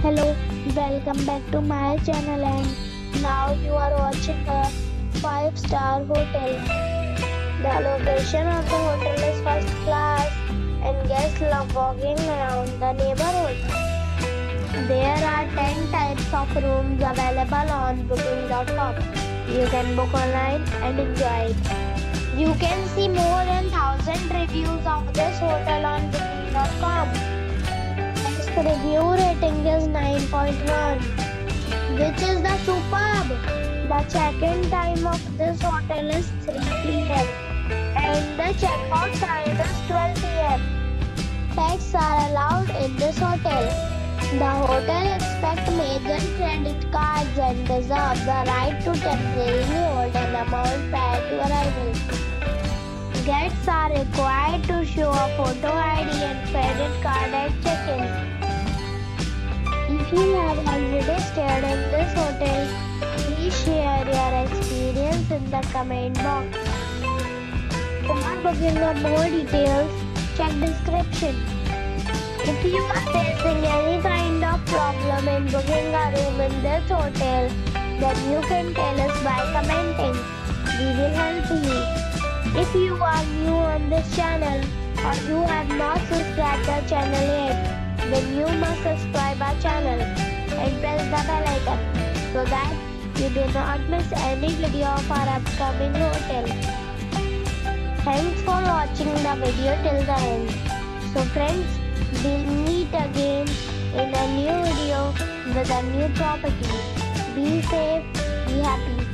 Hello, welcome back to my channel, and now you are watching a 5-star hotel. The location of the hotel is first class and guests love walking around the neighborhood. There are 10 types of rooms available on booking.com. You can book online and enjoy it. You can see more than 1,000 reviews of this hotel on booking.com. The review rating is 9.1, which is the superb. The check-in time of this hotel is 3 p.m. and the check-out time is 12 p.m. Pets are allowed in this hotel. The hotel accepts major credit cards and reserves the right to temporarily hold an amount prior to arrival. Guests are required to show a photo ID and credit card at check-in. If you have already stayed in this hotel, please share your experience in the comment box. For booking or more details, check description. If you are facing any kind of problem in booking a room in this hotel, then you can tell us by commenting. We will help you. If you are new on this channel or you have not subscribed our channel yet, then you must subscribe our channel and press the bell icon so that you do not miss any video of our upcoming hotel. Thanks for watching the video till the end. So friends, we'll meet again in a new video with a new property. Be safe, be happy.